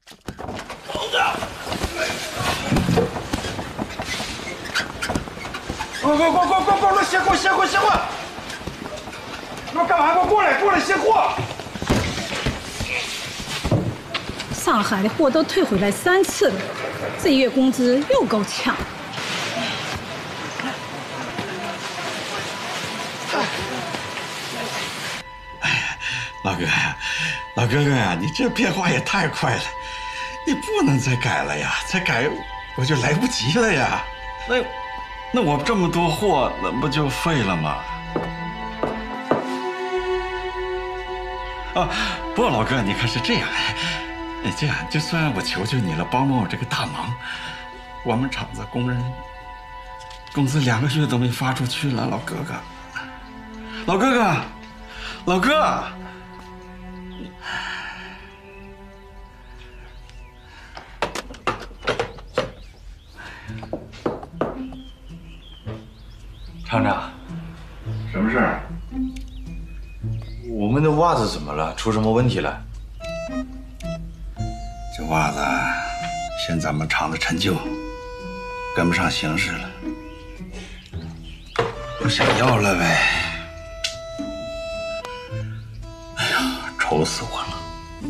快！卸货！你们干嘛？过来卸货！ 上海的货都退回来3次了，这月工资又够呛。 老哥哥呀，你这变化也太快了，你不能再改了呀！再改我就来不及了呀。那我这么多货，那不就废了吗？啊，不过老哥，你看是这样，这样就算我求求你了，帮我这个大忙。我们厂子工人工资2个月都没发出去了，老哥哥。 厂长， 什么事儿？ 我们的袜子怎么了？出什么问题了？ 这袜子嫌咱们厂子陈旧，跟不上形势了，不想要了呗。哎呀，愁死我了！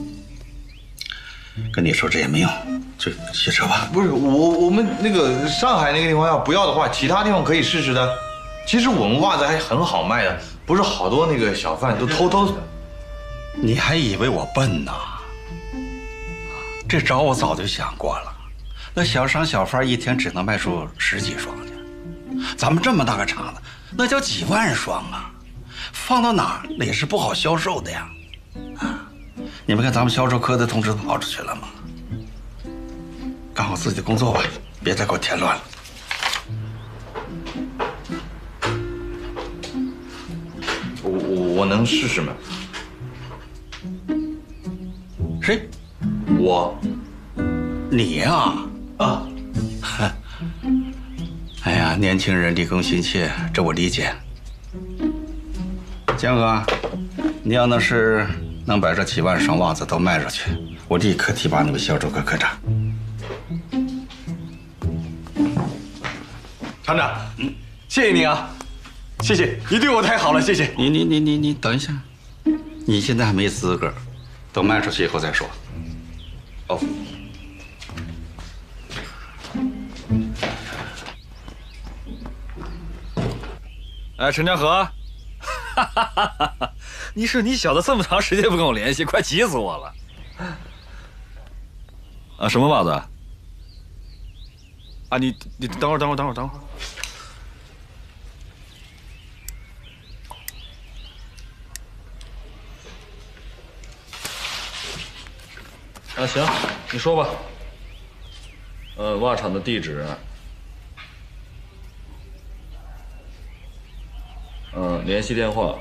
跟你说这也没用，就卸车吧。 不是我们那个上海那个地方要不要的话，其他地方可以试试的。其实我们袜子还很好卖的，不是好多那个小贩都偷。 你还以为我笨呢？这招我早就想过了。那小商小贩一天只能卖出10几双去，咱们这么大个厂子，那叫几万双啊！放到哪儿那也是不好销售的呀。啊，你们看咱们销售科的同志都跑出去了吗？干好自己的工作吧，别再给我添乱了。 我能试试吗？ 谁？ 我。 你呀？ 啊。 哎呀，年轻人立功心切，这我理解。江哥，你要能把这几万双袜子都卖出去，我立刻提拔你们销售科科长。 厂长，谢谢你啊。谢谢你对我太好了，谢谢你等一下，你现在还没资格，等卖出去以后再说。 哦。 哎，陈家河，你说你小子这么长时间不跟我联系，快急死我了。啊，什么袜子？啊，你等会儿。啊，行，你说吧。袜厂的地址，联系电话。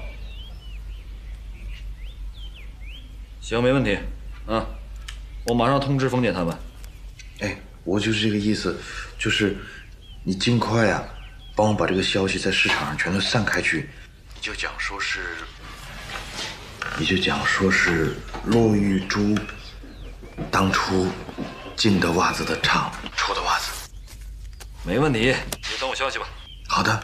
行，没问题。啊，我马上通知冯姐他们。 哎，我就是这个意思，就是你尽快啊，帮我把这个消息在市场上全都散开去。你就讲说是骆玉珠当初进的袜子的厂出的袜子。 没问题，你就等我消息吧。 好的。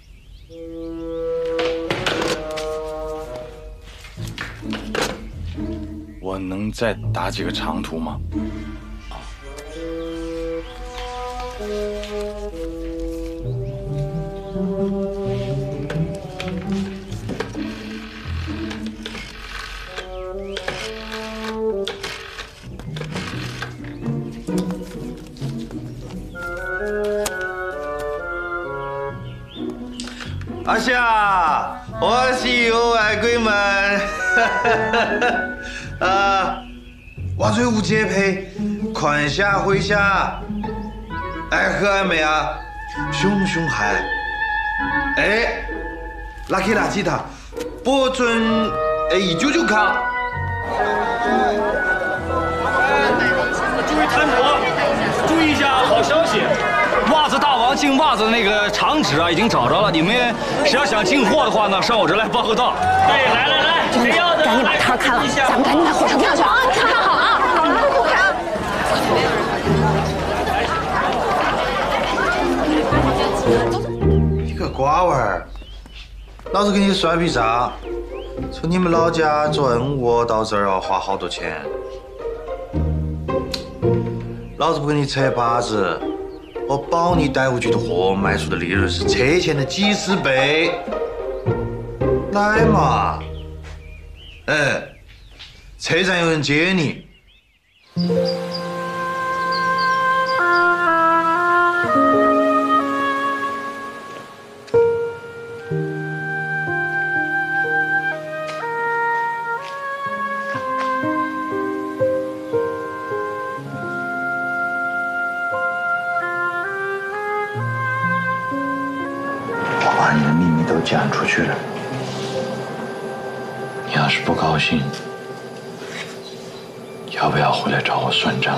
我能再打几个长途吗？ 阿夏，我是有爱鬼们，我最无节配，款下回下，爱喝爱美啊，熊熊嗨，哎，拉起拉起他，保准199康。 注意贪图，注意一下好消息。袜子大王进袜子的那个厂址啊，已经找着了。你们谁要想进货的话呢，上我这来报个到。哎，来，谁要的？ 赶紧把摊开了，咱们赶紧买火车票去啊！看好啊！好了，不开。 老子给你算笔账，从你们老家坐恩窝到这儿要花好多钱。老子不跟你扯把子，我保你逮回去的货卖出的利润是车钱的几十倍。来嘛，车站有人接你。 我把你的秘密都讲出去了，你要是不高兴，要不要回来找我算账？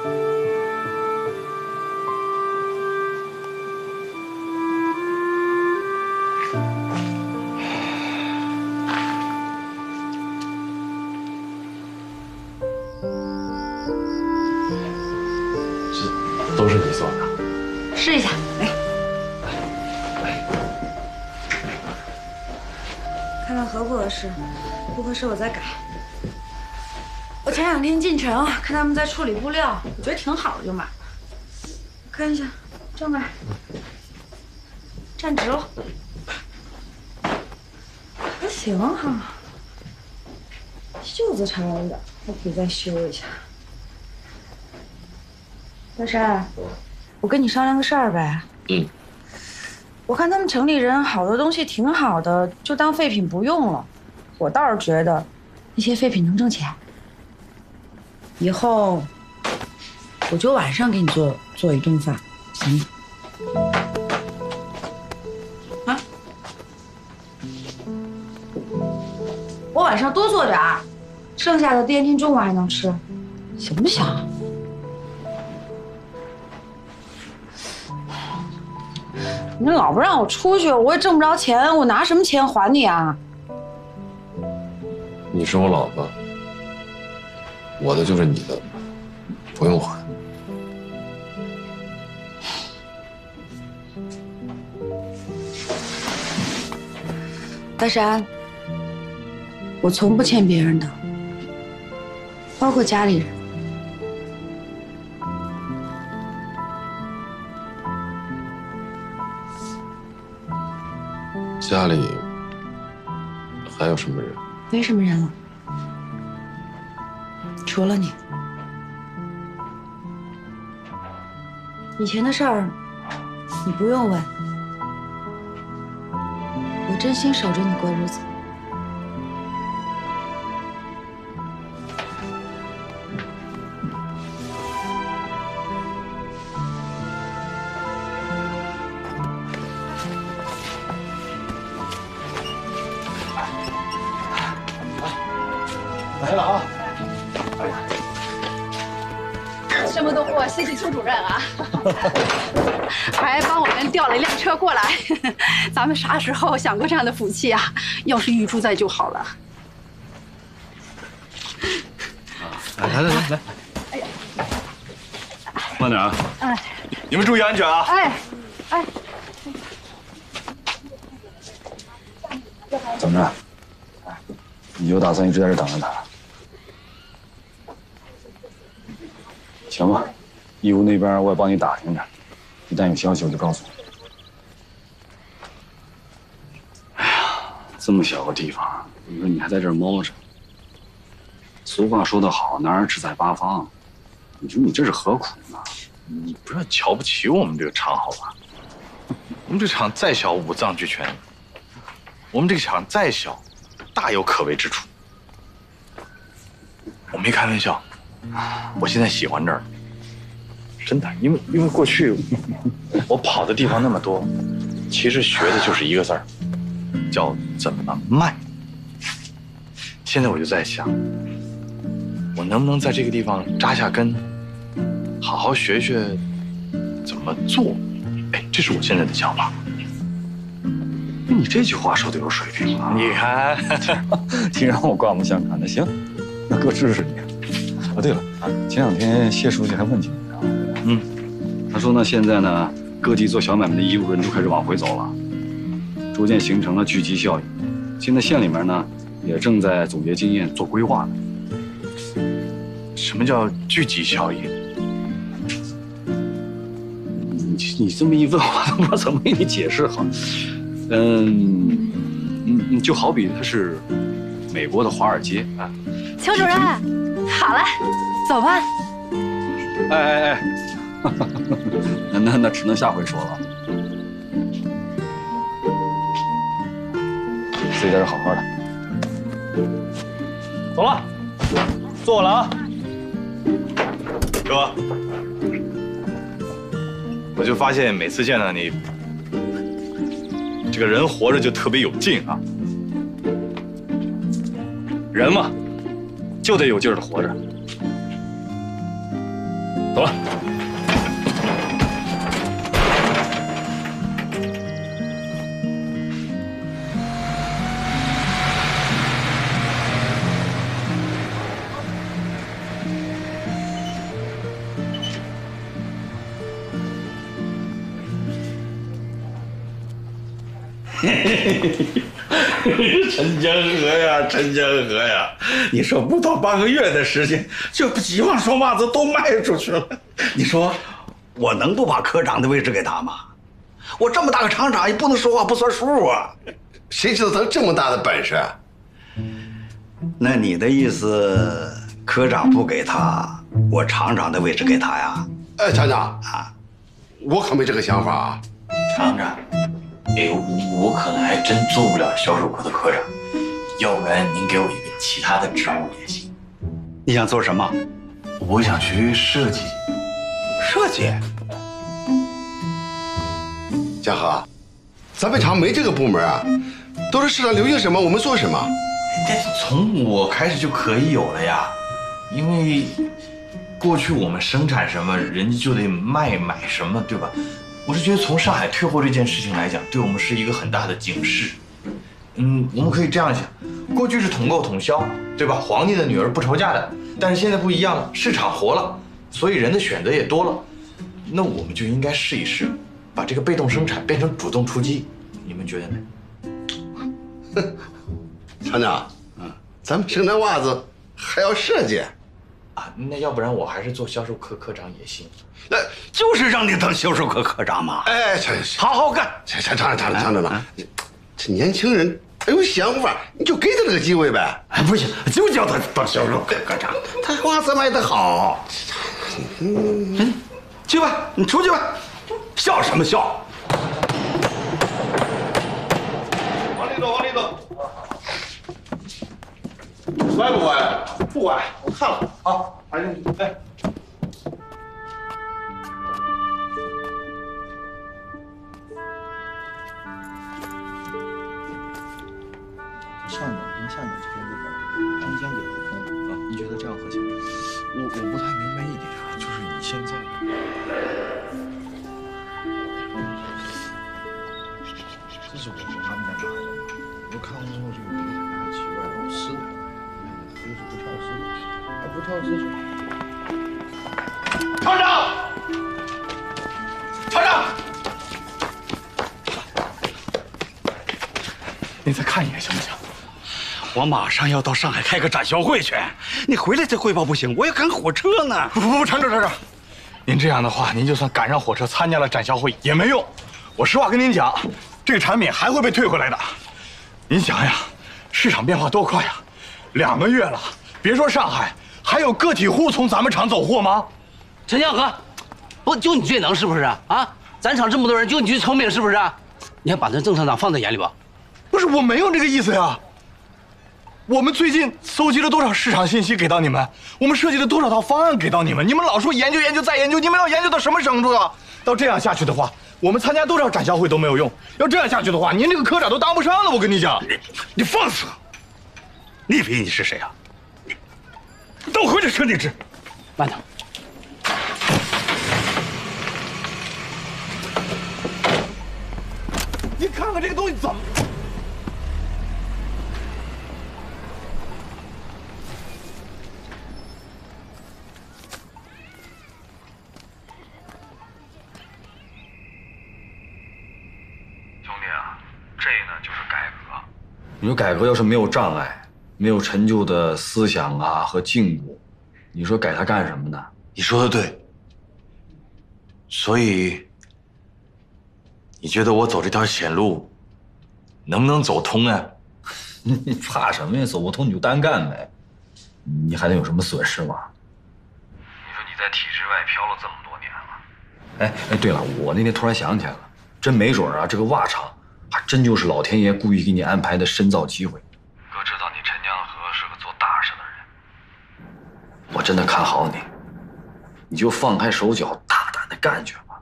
这都是你做的？ 试一下，来。看看合不合适，不合适我再改。我前2天进城，看他们在处理布料，我觉得挺好的，就买了。看一下，正来，站直了，还行哈。袖子差了一点，还可以再修一下。大山，我跟你商量个事儿呗。我看他们城里人好多东西挺好的，就当废品不用了。我倒是觉得那些废品能挣钱。以后我就晚上给你做一顿饭，行吗？啊？我晚上多做点儿，剩下的第2天中午还能吃，行不行？你老不让我出去，我也挣不着钱，我拿什么钱还你啊？ 你是我老婆，我的就是你的，不用还。 大山，我从不欠别人的，包括家里人。 家里还有什么人？ 没什么人了，除了你。以前的事儿，你不用问，我真心守着你过日子。 来了啊！ 这么多货，谢谢邱主任啊，还帮我们调了一辆车过来。咱们啥时候享过这样的福气啊？要是玉珠在就好了。 来，哎呀，慢点啊！哎，你们注意安全啊！ 哎， 怎么着？你就打算一直在这等着他？行吧，义乌那边我也帮你打听着，一旦有消息我就告诉你。哎呀，这么小个地方，你说你还在这儿猫着？俗话说得好，男儿志在八方。你说你这是何苦呢？ 你不要瞧不起我们这个厂好吧？我们这厂再小五脏俱全，我们这个厂再小，大有可为之处。我没开玩笑，我现在喜欢这儿，真的，因为过去我跑的地方那么多，其实学的就是一个字儿，叫怎么卖。现在我就在想，我能不能在这个地方扎下根，好好学学怎么做？哎，这是我现在的想法。 你这句话说的有水平啊！ 你看， 挺让我刮目相看的。行，那哥支持你。哦，对了，前2天谢书记还问起你呢。他说呢，现在呢，各地做小买卖的义乌人都开始往回走了， 逐渐形成了聚集效应。现在县里面呢，也正在总结经验，做规划呢。 什么叫聚集效应？ 你这么一问，我都不知道怎么给你解释好。就好比它是美国的华尔街啊。 邱主任，好了，走吧。 哎，那只能下回说了。自己在这好好的。 走了，坐了啊。 哥，我就发现每次见到你，这个人活着就特别有劲啊。 人嘛，就得有劲儿的活着。走了。 陈江河呀，陈江河呀！你说不到半个月的时间，就几万双袜子都卖出去了。你说我能不把科长的位置给他吗？我这么大个厂长，也不能说话不算数啊！ 谁知道他这么大的本事啊？ 那你的意思，科长不给他，我厂长的位置给他呀？ 哎，厂长啊，我可没这个想法啊。 厂长，我可能还真做不了销售科的科长，要不然您给我一个其他的职务也行。 你想做什么？ 我想学设计。 设计？ 嘉禾，咱们厂没这个部门啊，都是市场流行什么我们做什么。 但是从我开始就可以有了呀，因为过去我们生产什么，人家就得买什么，对吧？我是觉得从上海退货这件事情来讲，对我们是一个很大的警示。我们可以这样想，过去是统购统销，对吧？皇帝的女儿不愁嫁的，但是现在不一样了，市场活了，所以人的选择也多了。那我们就应该试一试，把这个被动生产变成主动出击，你们觉得呢？ 厂长，咱们生产袜子还要设计啊？那要不然我还是做销售科科长也行。 那就是让你当销售科科长嘛！ 哎， 好好干！ 厂长，这年轻人他有想法，你就给他这个机会呗。 哎，不行，就叫他当销售科科长，他袜子卖得好。去吧，你出去吧，笑什么笑？ 往里走。乖不乖？不乖，我看了啊。哎。 上面跟下面这边这个中间给镂空啊，你觉得这样合适？我不太明白一点啊，就是你现在，这是我从他们家拿的，我看完之后就觉得很奇怪，老师，就是不跳丝，不跳丝就。厂长， 你再看一眼行不行？我马上要到上海开个展销会去，你回来再汇报不行，我要赶火车呢。 不，厂长，您这样的话，您就算赶上火车参加了展销会也没用。我实话跟您讲，这个产品还会被退回来的。您想呀，市场变化多快呀！2个月了，别说上海，还有个体户从咱们厂走货吗？ 陈江河，不就你最能是不是啊？咱厂这么多人，就你最聪明是不是？你还把那郑厂长放在眼里吧？ 不是，我没有这个意思呀。我们最近搜集了多少市场信息给到你们？我们设计了多少套方案给到你们？你们老说研究再研究，你们要研究到什么程度啊？到这样下去的话，我们参加多少展销会都没有用。要这样下去的话，您这个科长都当不上了。我跟你讲， 你放肆！你以为你是谁啊？你都回去吃你吃。 慢点。 你看看这个东西怎么？ 兄弟啊，这个你说改革要是没有障碍，没有陈旧的思想啊和禁锢，你说改它干什么呢？ 你说的对。所以，你觉得我走这条险路，能不能走通啊？ 你怕什么呀？走不通你就单干呗，你还能有什么损失吗？你说你在体制外漂了这么多年了，哎，对了，我那天突然想起来了，真没准啊，这个袜厂还真就是老天爷故意给你安排的深造机会。哥知道你陈江河是个做大事的人，我真的看好你，你就放开手脚，大胆的干去吧。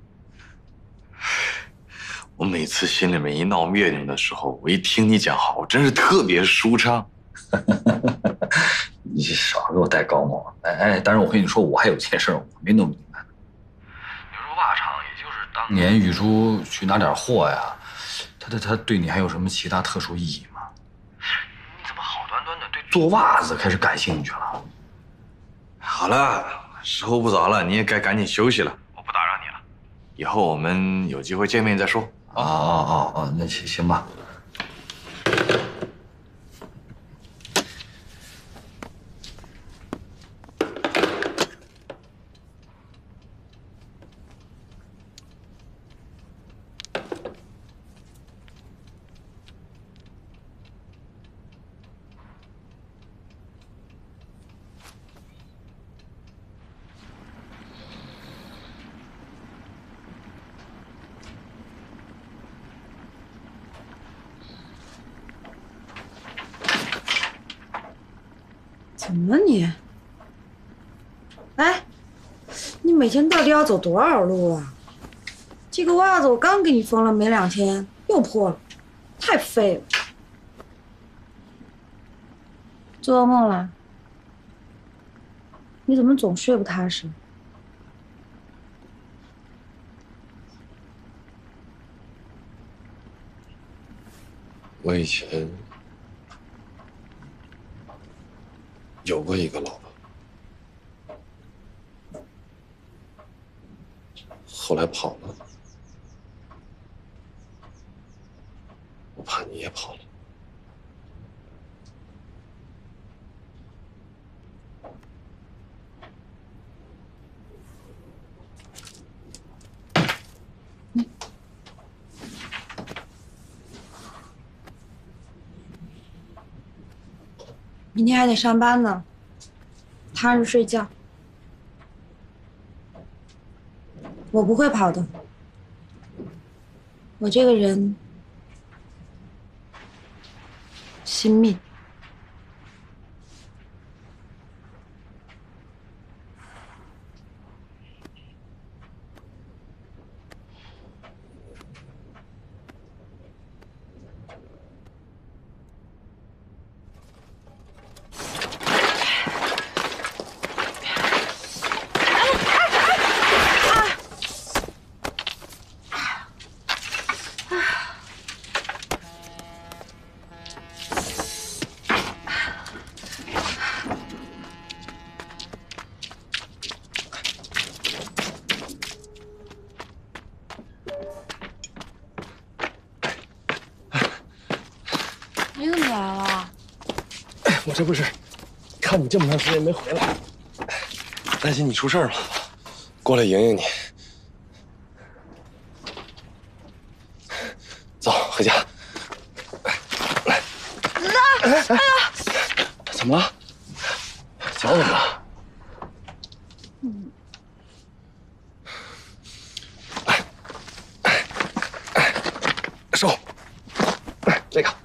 我每次心里面一闹别扭的时候，我一听你讲话，我真是特别舒畅。 你少给我戴高帽！哎，但是我跟你说，我还有件事我没弄明白。你说袜厂也就是当年玉珠去拿点货呀，他对你还有什么其他特殊意义吗？你怎么好端端的对做袜子开始感兴趣了？ 好了，时候不早了，你也该赶紧休息了，我不打扰你了。以后我们有机会见面再说。 那行吧。 怎么了你？哎，你每天到底要走多少路啊？这个袜子我刚给你缝了没2天，又破了，太废了。做噩梦了？你怎么总睡不踏实？ 我以前有过一个老婆，后来跑了，我怕你也跑了。 明天还得上班呢，踏实睡觉。我不会跑的，我这个人惜命。你怎么来了？ 我这不是看你这么长时间没回来，担心你出事嘛，过来迎迎你。走，回家。来，哎呀，怎么了？脚怎么了？收，这个。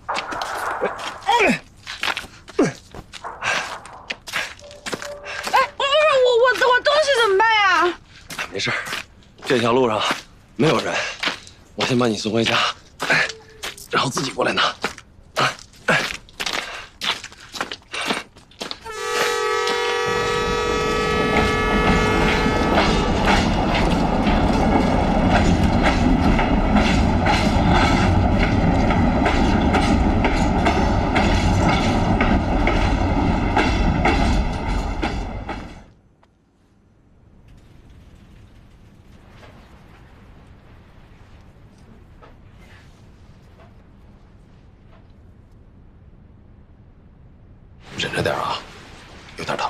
我东西怎么办呀？ 没事，这条路上没有人，我先把你送回家，然后自己过来拿。 点啊，有点疼。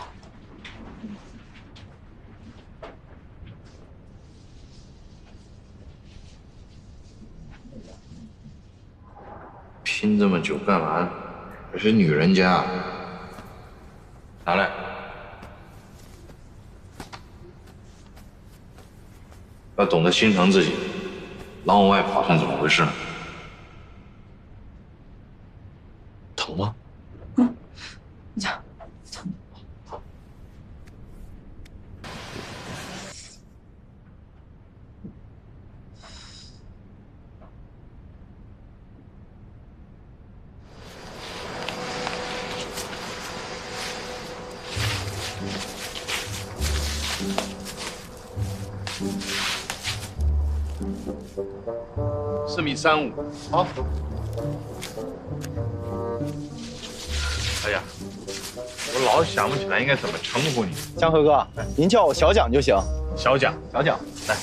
拼这么久干嘛？这是女人家。拿来。要懂得心疼自己，老往外跑算怎么回事？ 疼吗？ 4米35，好。哎呀，我老想不起来应该怎么称呼你。 江河哥，您叫我小蒋就行。 小蒋， 小蒋， 来。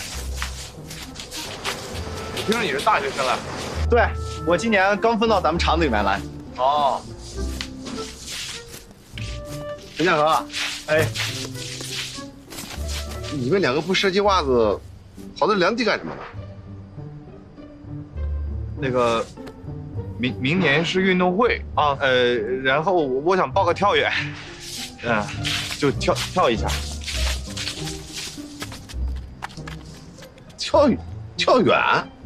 我听说你是大学生啊？ 对，我今年刚分到咱们厂子里面来。 哦。 陈江河，哎， 你们两个不设计袜子，跑到凉地干什么呢？ 那个，明年是运动会啊，然后我想报个跳远，就跳一下。 跳远？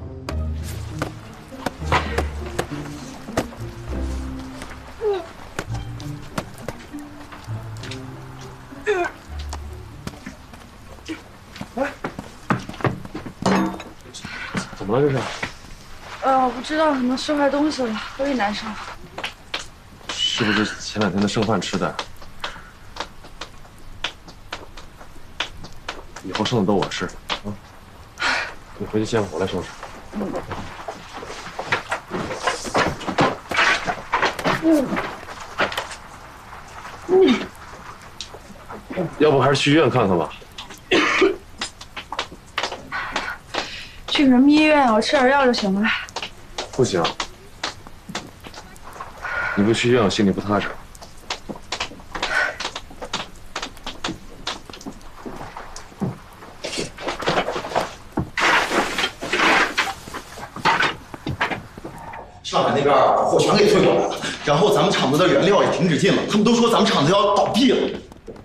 怎么了这是？ 我不知道，可能吃坏东西了，有点难受。 是不是前2天的剩饭吃的？以后剩的都我吃啊！你回去歇会儿，我来收拾。要不还是去医院看看吧。 去什么医院？我吃点药就行了。 不行，你不去医院，我心里不踏实。 上海那边货全给退过来了，然后咱们厂子的原料也停止进了，他们都说咱们厂子要倒闭了。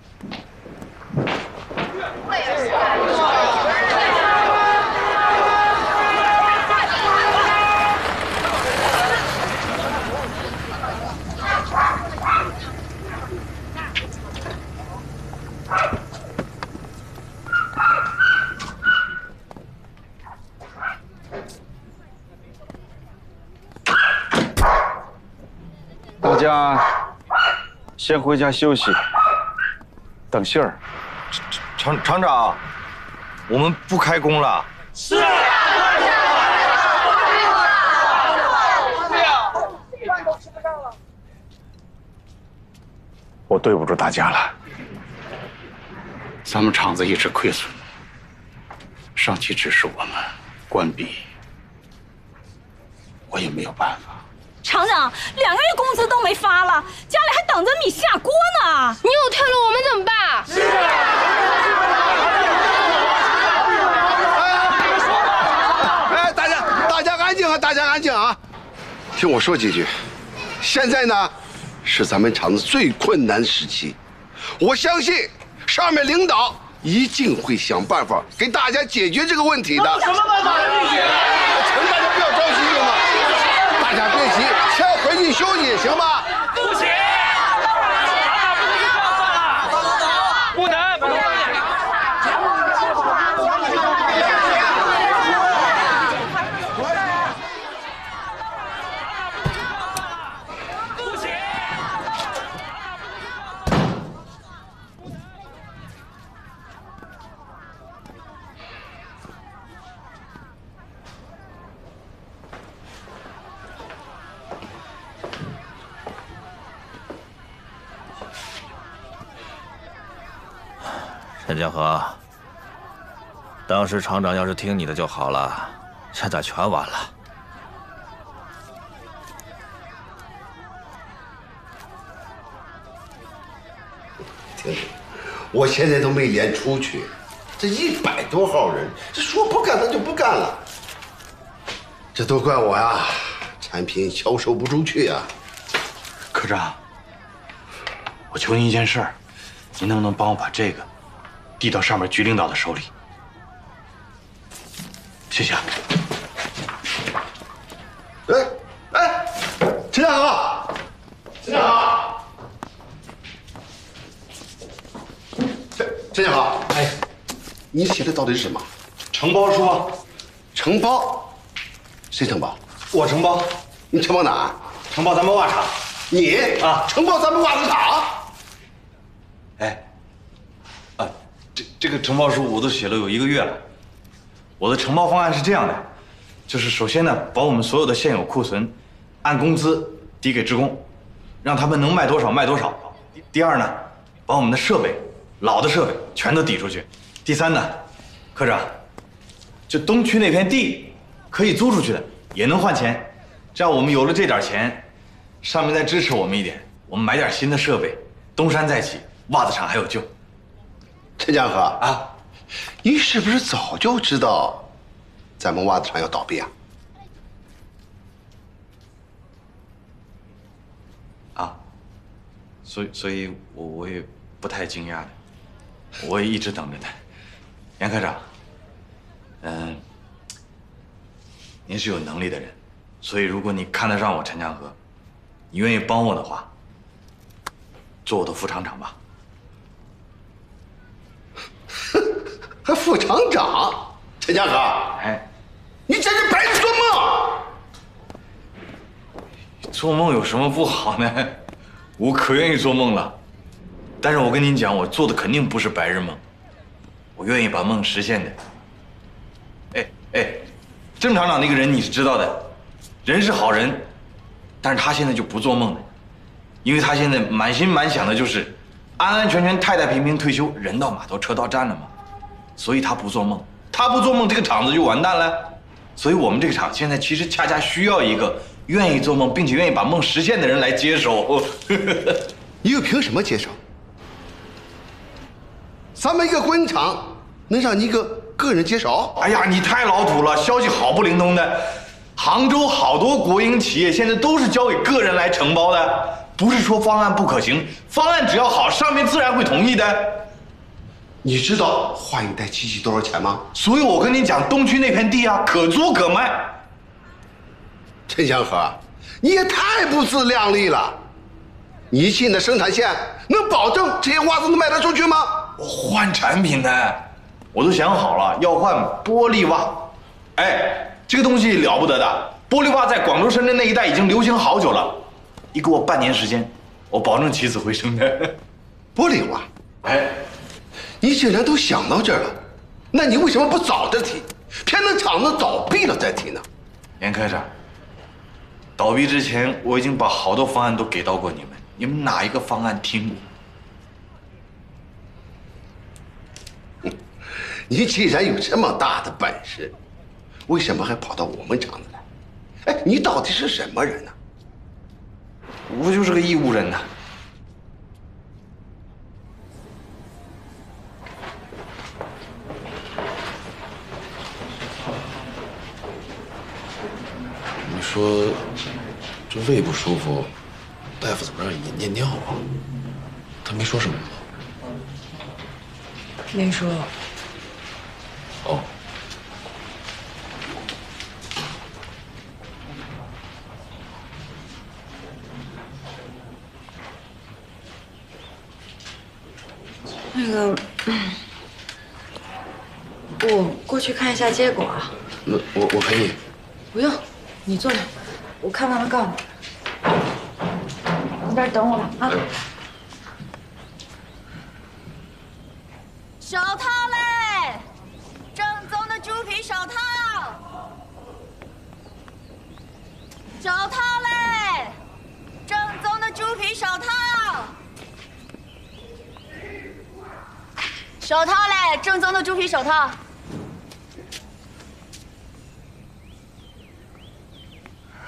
大家先回家休息，等信儿。 厂长，我们不开工了。 是。 我对不住大家了。咱们厂子一直亏损，上级指示我们关闭，我也没有办法。 厂长，2个月工资都没发了，家里还等着米下锅呢。 你又退了，我们怎么办？是哎，大家安静啊！大家安静啊！听我说几句。现在呢，是咱们厂子最困难时期，我相信上面领导一定会想办法给大家解决这个问题的。 什么办法能解决？ 请大家不要着急，行吗？大家别急，先回去休息，行吗？ 不行，不能。 陈江河，当时厂长要是听你的就好了，现在全完了。 听听，我现在都没脸出去，这100多号人，这说不干他就不干了，这都怪我呀，产品销售不出去呀。 科长，我求您一件事儿，您能不能帮我把这个递到上面局领导的手里？谢谢啊。 哎，陈大河，陈大河，陈大河，哎，你写的到底是什么？ 承包书啊。 承包？谁承包？ 我承包。 你承包哪儿？ 承包咱们袜厂。 你啊？承包咱们袜子厂？ 哎，这个承包书我都写了有1个月了。我的承包方案是这样的，就是首先呢，把我们所有的现有库存按工资抵给职工，让他们能卖多少卖多少。第二呢，把我们的设备，老的设备全都抵出去。第三呢，科长，就东区那片地可以租出去的，也能换钱。这样我们有了这点钱，上面再支持我们一点，我们买点新的设备，东山再起，袜子厂还有救。 陈江河啊，你是不是早就知道咱们袜子厂要倒闭啊？ 啊，所以我也不太惊讶的，我也一直等着他。杨科长，您是有能力的人，所以如果你看得上我陈江河，你愿意帮我的话，做我的副厂长吧。 还副厂长？陈江河， 哎， 你简直白日做梦！ 做梦有什么不好呢？我可愿意做梦了，但是我跟您讲，我做的肯定不是白日梦，我愿意把梦实现的。哎，郑厂长那个人你是知道的，人是好人，但是他现在就不做梦了，因为他现在满心满想的就是安安全全、太太平平退休，人到码头车到站了嘛，所以他不做梦。他不做梦，这个厂子就完蛋了。所以我们这个厂现在其实恰恰需要一个愿意做梦，并且愿意把梦实现的人来接手。 你又凭什么接手？咱们一个国营厂能让你一个个人接手？ 哎呀，你太老土了，消息好不灵通的。杭州好多国营企业现在都是交给个人来承包的，不是说方案不可行，方案只要好，上面自然会同意的。 你知道换一台机器多少钱吗？ 所以我跟你讲，东区那片地啊，可租可卖。 陈江河，你也太不自量力了！你进的生产线能保证这些袜子能卖得出去吗？ 我换产品呢，我都想好了，要换玻璃袜。哎，这个东西了不得的，玻璃袜在广州、深圳那一带已经流行好久了。你给我半年时间，我保证起死回生的。 玻璃袜？哎，你既然都想到这儿了，那你为什么不早点提，偏等厂子倒闭了再提呢？ 严科长，倒闭之前我已经把好多方案都给到过你们，你们哪一个方案听过？ 你既然有这么大的本事，为什么还跑到我们厂子来？哎，你到底是什么人呢？ 我就是个义务人呐。 你说这胃不舒服，大夫怎么让你尿尿啊？他没说什么吗？ 没说。 哦。 那个，我过去看一下结果啊。 那我陪你。 不用，你坐着，我看完了告诉你。你在这等我吧啊。 手套嘞，正宗的猪皮手套。手套嘞，正宗的猪皮手套。手套嘞，正宗的猪皮手套。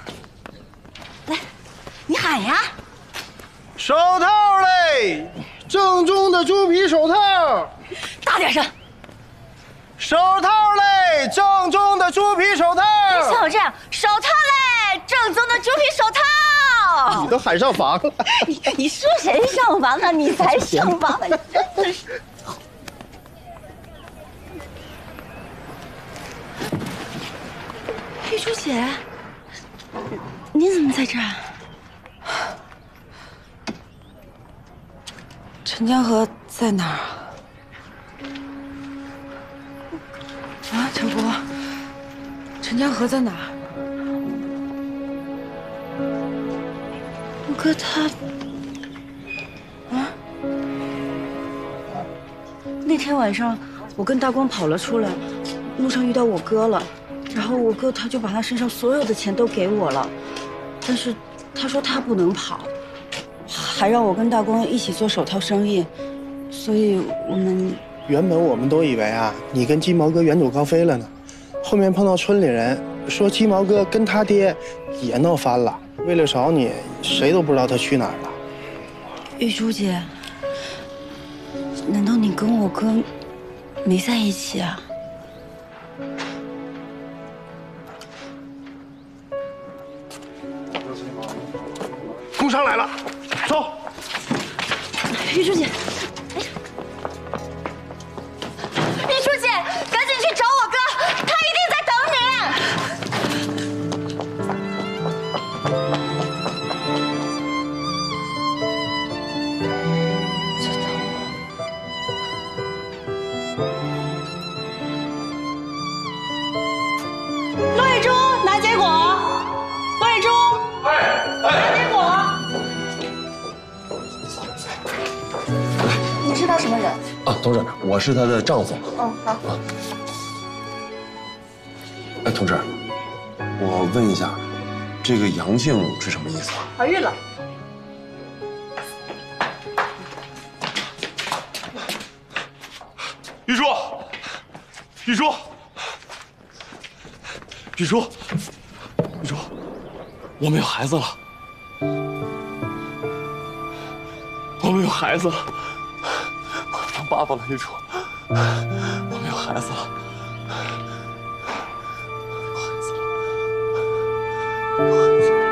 来，你喊呀！ 手套嘞， 正宗的猪皮手套。 大点声。 手套嘞，正宗的猪皮手套。 像我这样，手套嘞，正宗的猪皮手套。 你都喊上房了。 你说谁上房呢？你才上房呢！真的是。玉珠姐，你怎么在这儿？ 陈江河在哪儿啊？啊，陈伯，陈江河在哪儿？ 我哥他……啊？那天晚上我跟大光跑了出来，路上遇到我哥了，然后我哥他就把他身上所有的钱都给我了，但是他说他不能跑。还让我跟大光一起做手套生意，所以原本我们都以为啊，你跟鸡毛哥远走高飞了呢，后面碰到村里人说鸡毛哥跟他爹也闹翻了，为了找你，谁都不知道他去哪儿了。 玉珠姐，难道你跟我哥没在一起啊？ 工商来了，走。 玉珠姐，玉珠姐，赶紧去找我哥，他一定在等你。 陆玉珠，拿结果。陆玉珠，拿结果。 你是他什么人？ 啊，同志，我是她的丈夫。 哦，好。 哎，同志，我问一下，这个阳性是什么意思啊？ 怀孕了。 玉珠，玉珠，玉珠，玉珠，我们有孩子了，我们有孩子了，我当爸爸了，玉珠，我们有孩子了，有孩子了，有孩子了。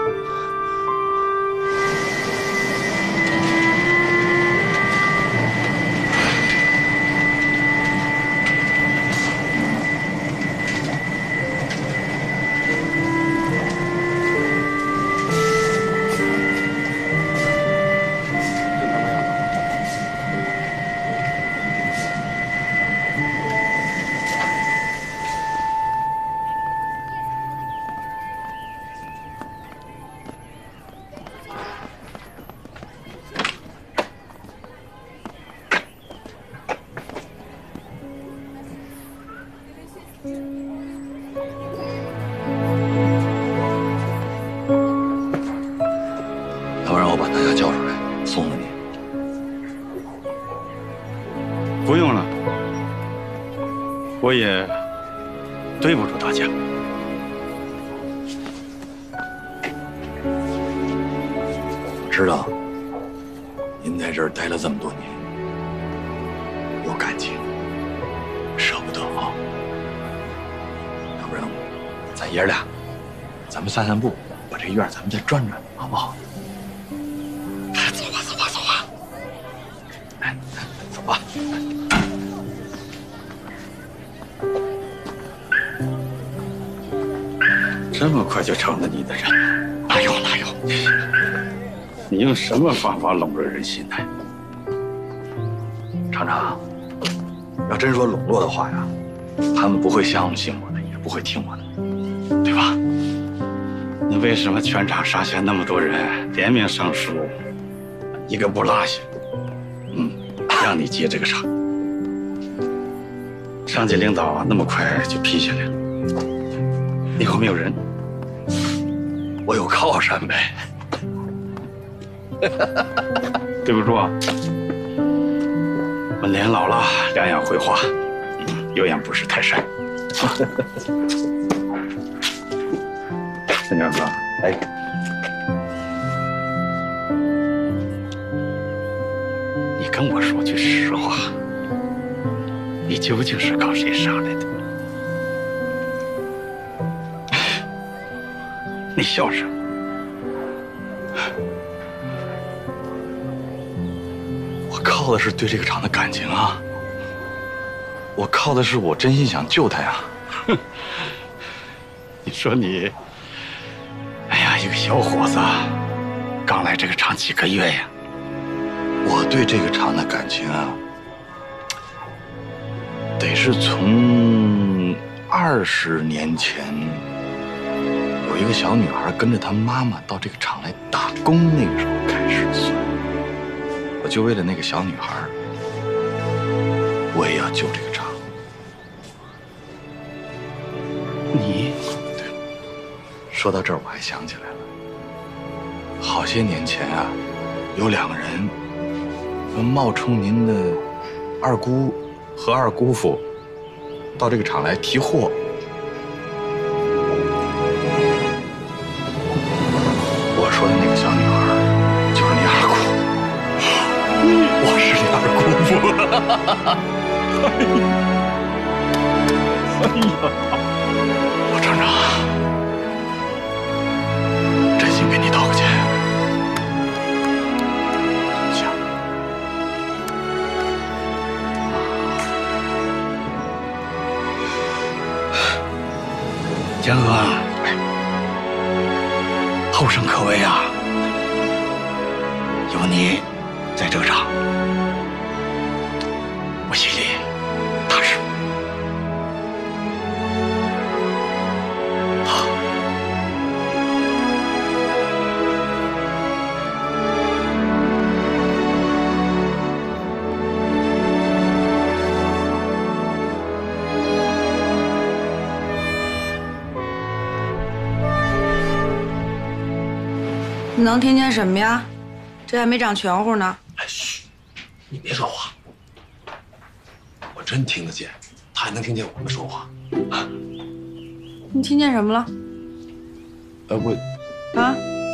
要不然我把大家叫出来，送了你。 不用了，我也对不住大家。 我知道您在这儿待了这么多年，有感情，舍不得啊。要不然咱爷俩，咱们散散步，把这院咱们再转转，好不好？走吧，走吧，走吧。哎，走吧。 这么快就成了你的人？哪有哪有？你用什么方法笼络人心呢？ 厂长，要真说笼络的话呀，他们不会相信我的，也不会听我的，对吧？ 那为什么全场上下那么多人联名上书，一个不落下？让你接这个场，上级领导那么快就批下来了，你后面有人？ 我有靠山呗。 对不住啊，我年老了，两眼会花，有眼不识泰山。陈江哥， 跟我说句实话，你究竟是靠谁上来的？你笑什么？ 我靠的是对这个厂的感情啊，我靠的是我真心想救他呀。 你说你，哎呀，一个小伙子，刚来这个厂几个月呀？ 我对这个厂的感情啊，得是从20年前，有一个小女孩跟着她妈妈到这个厂来打工那个时候开始算。我就为了那个小女孩，我也要救这个厂。 你， 对，说到这儿我还想起来了，好些年前啊，有2个人冒充您的二姑和二姑父到这个厂来提货。我说的那个小女孩就是你二姑，我是你二姑父。老厂长，真心给你道个歉。 江河，后生可畏啊！有你在这场，我心里踏实。 你能听见什么呀？这还没长全乎呢。 哎，嘘，你别说话。我真听得见，他还能听见我们说话。啊， 你听见什么了？ 我啊？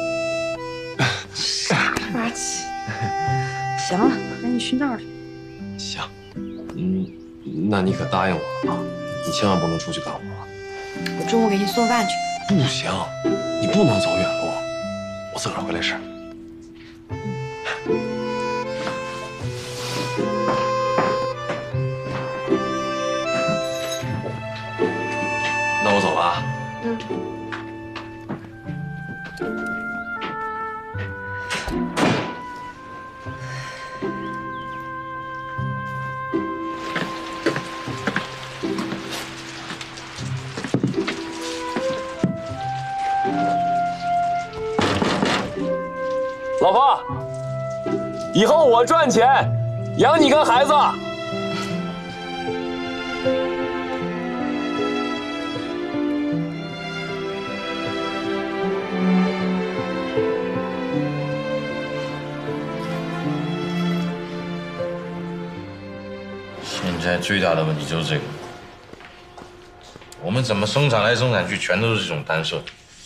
傻吧唧。行了，赶紧睡觉去。 行，那你可答应我啊，你千万不能出去干活。 我中午给你送饭去。 不行，你不能走远路，我自个儿回来吃。那我走了啊。 老婆，以后我赚钱养你跟孩子。 现在最大的问题就是这个，我们怎么生产来生产去，全都是这种单色。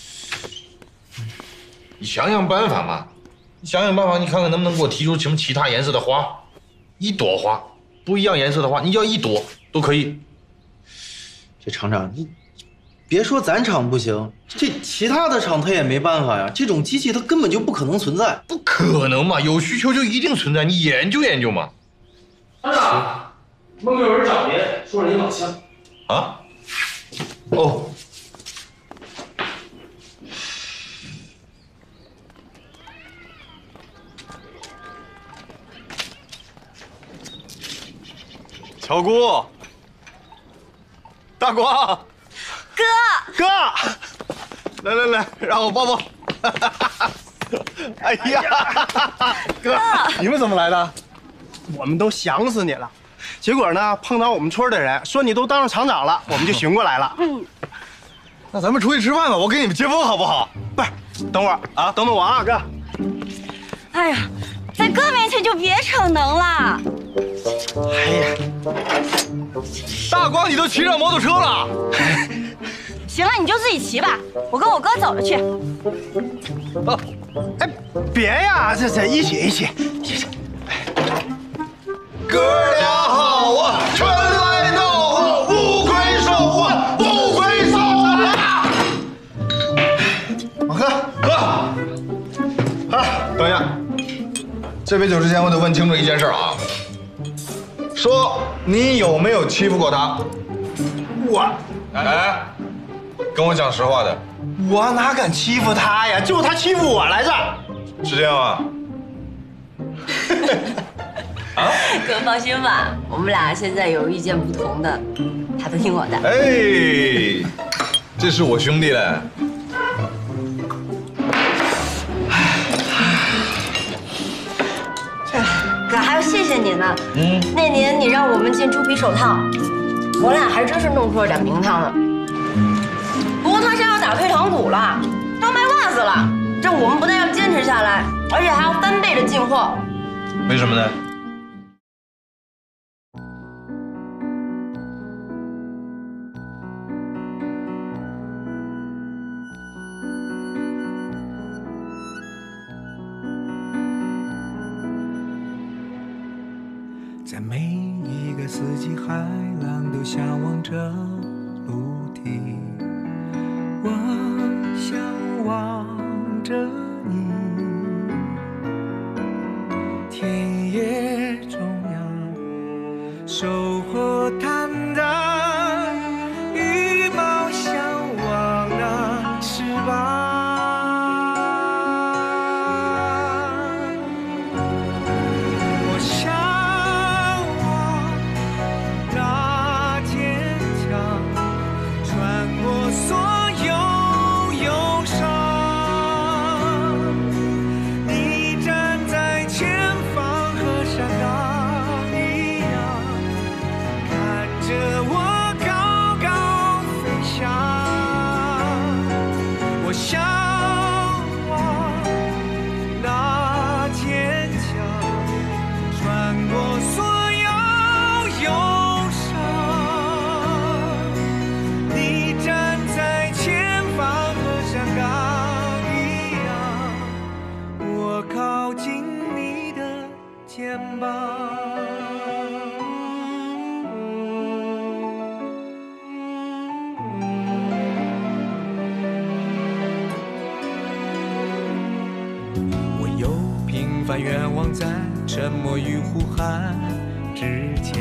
你想想办法嘛！你想想办法，你看看能不能给我提出什么其他颜色的花，一朵花不一样颜色的花，你要一朵都可以。 这厂长，你别说咱厂不行，这其他的厂他也没办法呀。这种机器它根本就不可能存在， 不可能嘛！有需求就一定存在，你研究研究嘛。 厂长，门口有人找您，说是您老乡。 啊？哦。 乔姑，大光，哥，来来来，让我抱抱。哎呀，哥，你们怎么来的？ 我们都想死你了，结果呢，碰到我们村的人说你都当上厂长了，我们就寻过来了。 那咱们出去吃饭吧，我给你们接风好不好？ 不是，等会儿啊，等等我啊，哥。 哎呀，在哥面前就别逞能了。 哎呀，大光，你都骑上摩托车了？ 行了，你就自己骑吧，我跟我哥走着去。 哎，别呀，这一起。 这杯酒之前，我得问清楚一件事啊。说你有没有欺负过他？ 我， 哎，跟我讲实话的。 我哪敢欺负他呀？就是他欺负我来着。 是这样吗？ 哥放心吧，我们俩现在有意见不同的，他都听我的。 哎，这是我兄弟嘞。 哥还要谢谢你呢。那年你让我们进猪皮手套，我俩还真是弄出了点名堂呢。不过他现在要打退堂鼓了，要卖袜子了。这我们不但要坚持下来，而且还要翻倍的进货。 为什么呢？ 在每一个四季，海浪都向往着陆地。我向往着你，田野中央，收获坦荡，羽毛向往那翅膀。我向往那坚强，穿过所有忧伤。你站在前方，和山岗一样，看着我高高飞翔。我向往那坚强，穿过所有忧伤。你站在前方，和山岗一样，我靠近你的肩膀。我有平凡愿望，在沉默与呼喊之间